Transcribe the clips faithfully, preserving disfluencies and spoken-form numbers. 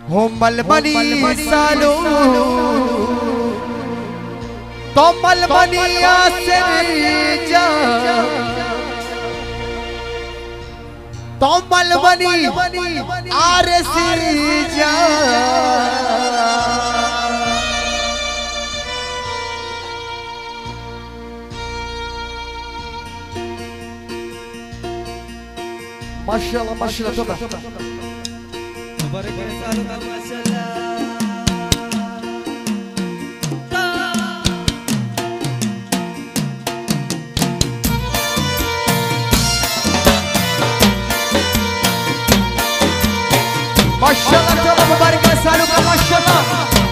हो मलमनी सालो तो मलमनिया से जा तो मलमनी आर से जा माशाल्लाह माशाल्लाह तोबा मुबारक है सालों का माशाल्लाह माशाल्लाह तोबा मुबारक है सालों का माशाल्लाह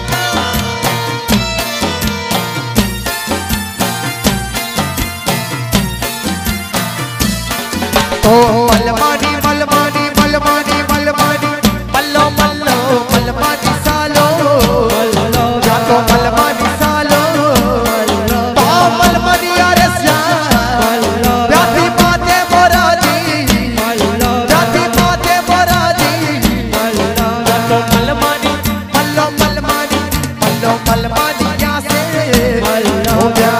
तो मलमानी मलमानी मलमानी मलमानी मल्लो मल्लो मलमानी सालो या तो मलमानी सालो तो मलमानी अरसा जाती बाते मोरादी जाती बाते मोरादी या तो मलमानी मल्लो मलमानी मल्लो मलमानी या से हो गया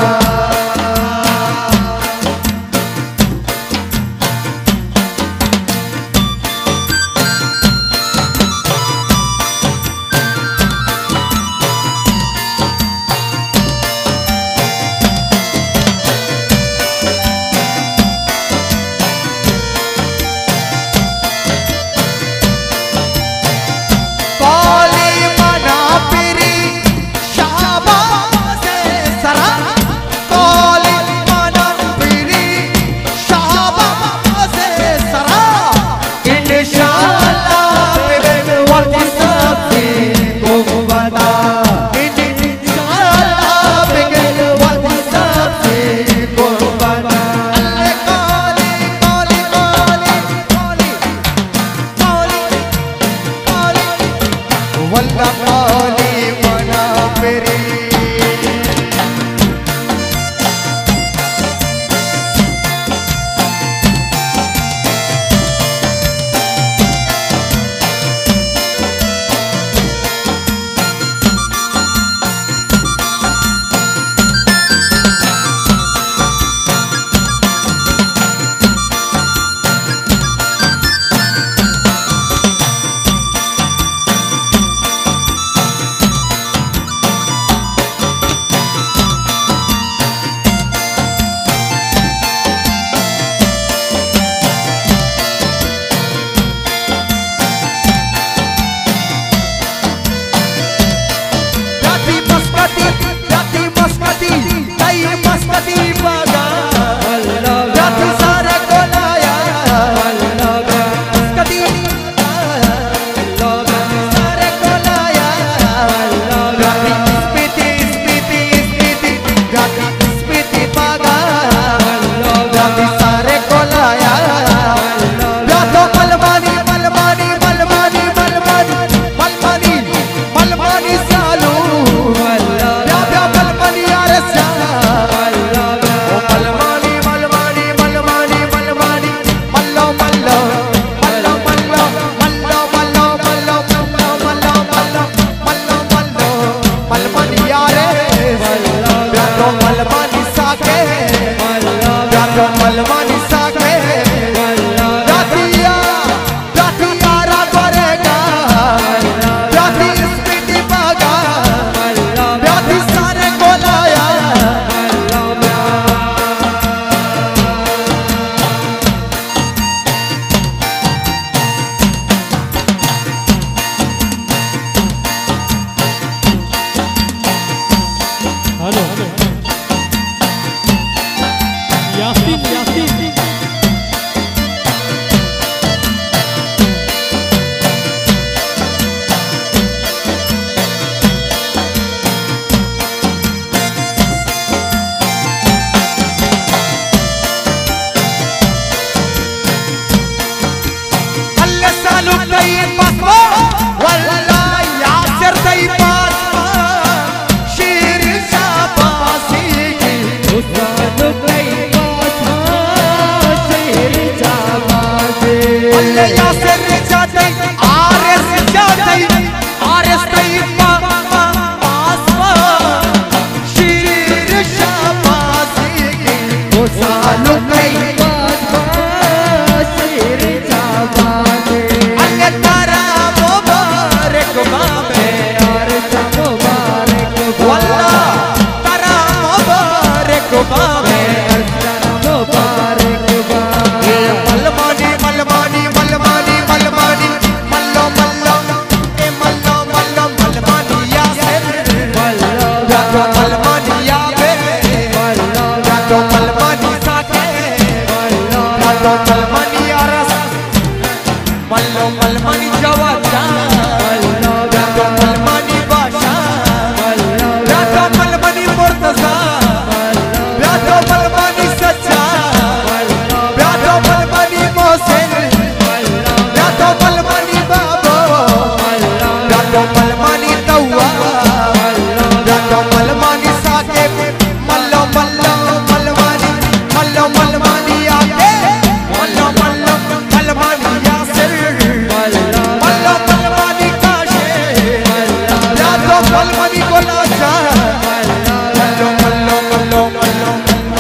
मलमानी जवाजा ब्यातो मलमानी बाशा ब्यातो मलमानी मुर्तजा ब्यातो मलमानी सच्चा ब्यातो मलमानी मोहसिन ब्यातो मलमानी बाबो ब्यातो मलमानी तौवा ब्यातो मलमानी साकिब मल्लो मल्लो मलमानी मल्लो मलमानी आके मल्लो मल्लो मलमानी यासिर मल्लो मलमानी काशे ब्यातो मलमानी गोलाजा मल्लो मल्लो मल्लो मल्लो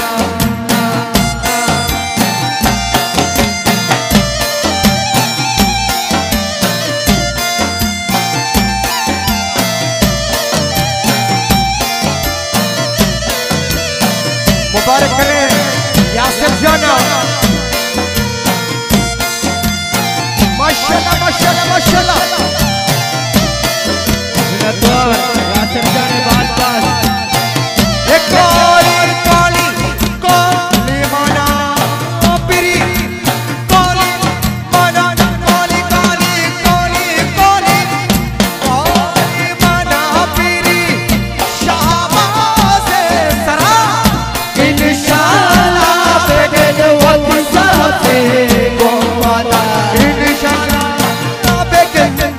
मुबारक करें यासिर जाना माशाल्लाह माशाल्लाह माशाल्लाह यासिर जाने बात बात एक काली काली काली माना पिरी काली माना काली काली काली काली काली माना पिरी शाबाश सरा इंशाअल्लाह बेगन वक्त साथे को वादा इंशाअल्लाह बेगन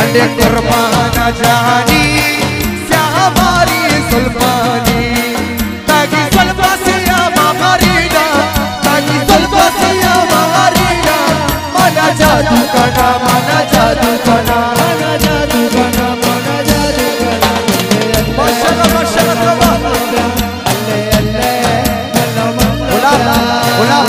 अल्ले कुर्बाना जानी श्यामारी सुल्फानी ताकि सुल्फा से मारीना ताकि सुल्फा से मारीना माना जादू कना माना जादू कना माना जादू कना माना जादू कना माशाल्लाह माशाल्लाह अल्ले अल्ले बोला बोला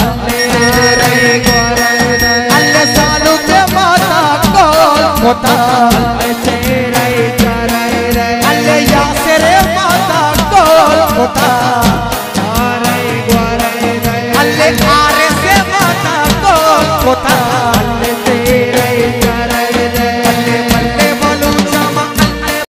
होता